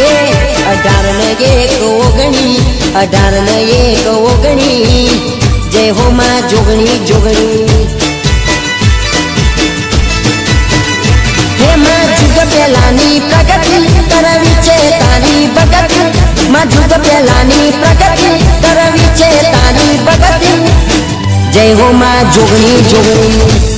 18 ने 1 ओगणी 18 ने 1 ओगणी जय हो मां जोगणी जोगणी। हे मां जुग पहलानी प्रगति करवी छे तारी भगत मां जुग पहलानी प्रगति करवी छे तारी भगत जय हो मां जोगणी जोगणी।